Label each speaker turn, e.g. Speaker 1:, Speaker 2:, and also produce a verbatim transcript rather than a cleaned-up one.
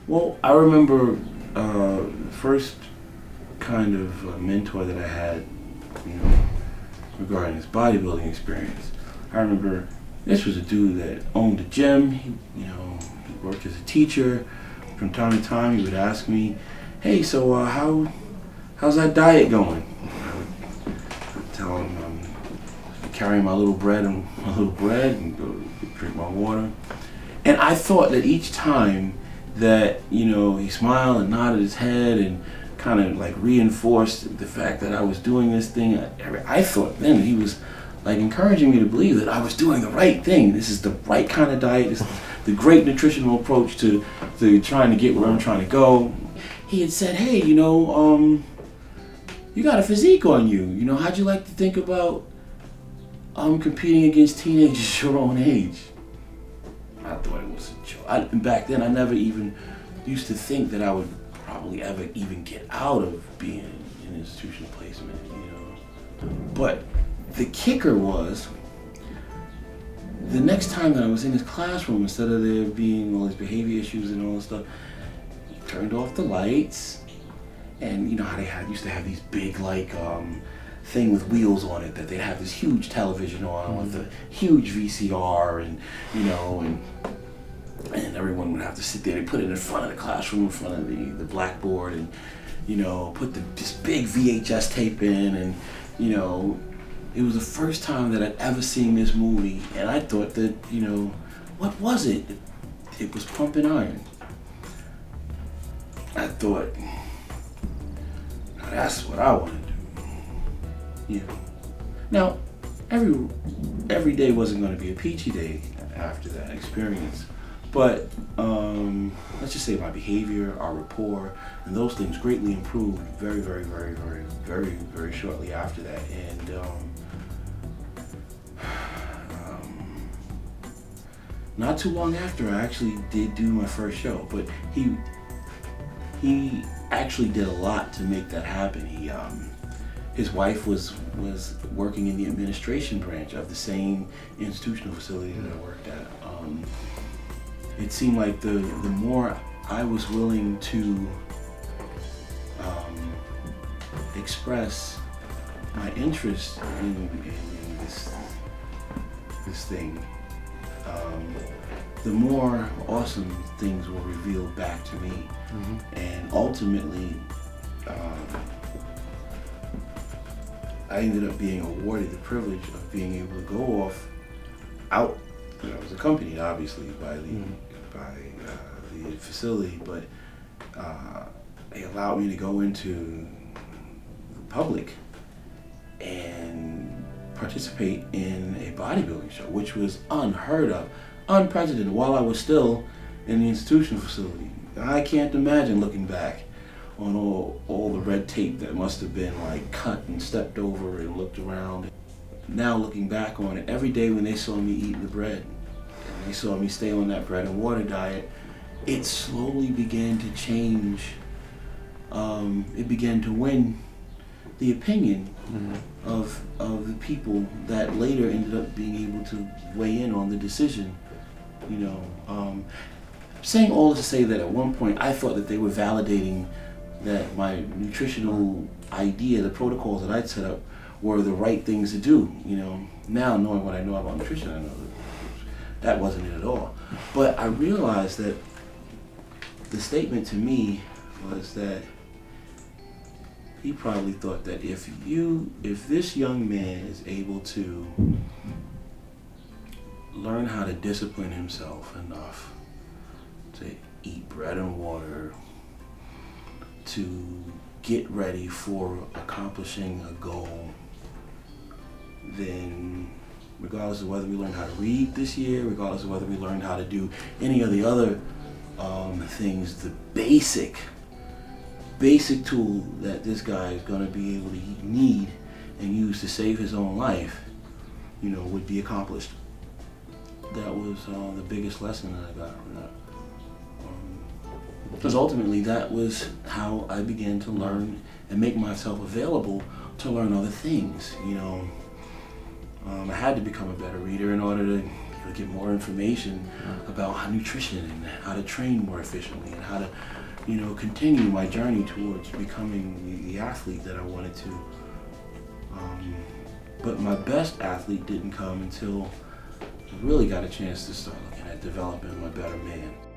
Speaker 1: Well, I remember uh, the first kind of uh, mentor that I had, you know, regarding his bodybuilding experience. I remember this was a dude that owned a gym. He, you know, he worked as a teacher. From time to time, he would ask me, "Hey, so uh, how how's that diet going?" I would tell him I'm carrying my little bread and my little bread and go drink my water. And I thought that each time that, you know, he smiled and nodded his head and kind of like reinforced the fact that I was doing this thing, I, I thought then he was like encouraging me to believe that I was doing the right thing. This is the right kind of diet. This is the great nutritional approach to, to trying to get where I'm trying to go. He had said, "Hey, you know, um, you got a physique on you. You know, how'd you like to think about um, competing against teenagers your own age?" I thought it was a joke. I, back then, I never even used to think that I would probably ever even get out of being in institutional placement, you know. But the kicker was, the next time that I was in his classroom, instead of there being all these behavior issues and all this stuff, he turned off the lights, and you know how they had used to have these big like um, thing with wheels on it that they'd have this huge television on mm-hmm. with a huge V C R, and you know, and and everyone would have to sit there. They put it in front of the classroom, in front of the the blackboard, and you know, put the, this big V H S tape in, and you know. It was the first time that I'd ever seen this movie, and I thought that, you know, what was it? It, it was Pumping Iron. I thought, now that's what I want to do. You know. Now, every every day wasn't going to be a peachy day after that experience, but um, let's just say my behavior, our rapport, and those things greatly improved very, very, very, very, very, very shortly after that, and. Um, Not too long after, I actually did do my first show, but he he actually did a lot to make that happen. He um, his wife was was working in the administration branch of the same institutional facility that I worked at. Um, it seemed like the the more I was willing to um, express my interest in, in, in this this thing. Um, the more awesome things were revealed back to me, mm-hmm. and ultimately um, I ended up being awarded the privilege of being able to go off out. You know, I was accompanied obviously by the mm-hmm. by uh, the facility, but uh, they allowed me to go into the public and participate in a bodybuilding show, which was unheard of, unprecedented, while I was still in the institutional facility. I can't imagine looking back on all, all the red tape that must have been like cut and stepped over and looked around. Now looking back on it, every day when they saw me eating the bread, and they saw me stay on that bread and water diet, it slowly began to change. Um, it began to win the opinion mm-hmm. of of the people that later ended up being able to weigh in on the decision. You know, um, saying all this to say that at one point I thought that they were validating that my nutritional idea, the protocols that I'd set up, were the right things to do. You know, now knowing what I know about nutrition, I know that that wasn't it at all. But I realized that the statement to me was that he probably thought that if you, if this young man is able to learn how to discipline himself enough to eat bread and water, to get ready for accomplishing a goal, then regardless of whether we learned how to read this year, regardless of whether we learned how to do any of the other um, things, the basic basic tool that this guy is going to be able to need and use to save his own life, you know, would be accomplished. That was uh, the biggest lesson that I got from that. Um, because ultimately that was how I began to learn and make myself available to learn other things, you know. Um, I had to become a better reader in order to to get more information about how nutrition and how to train more efficiently and how to, you know, continue my journey towards becoming the, the athlete that I wanted to. Um, but my best athlete didn't come until I really got a chance to start looking at developing my better man.